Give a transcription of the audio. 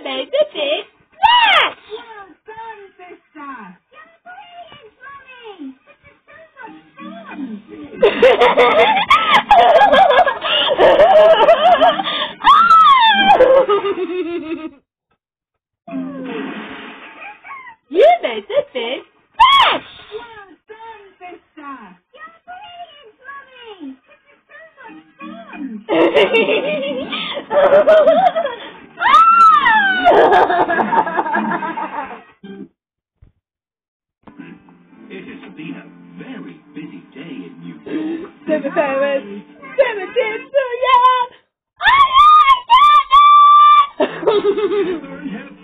made the big splash! Well done, sister! You're brilliant, Mummy! This is so much You made the big splash! Well done, sister! You're brilliant, Mummy! This is so much It has been a very busy day in New York. Seven parents, 17 to Heather and Help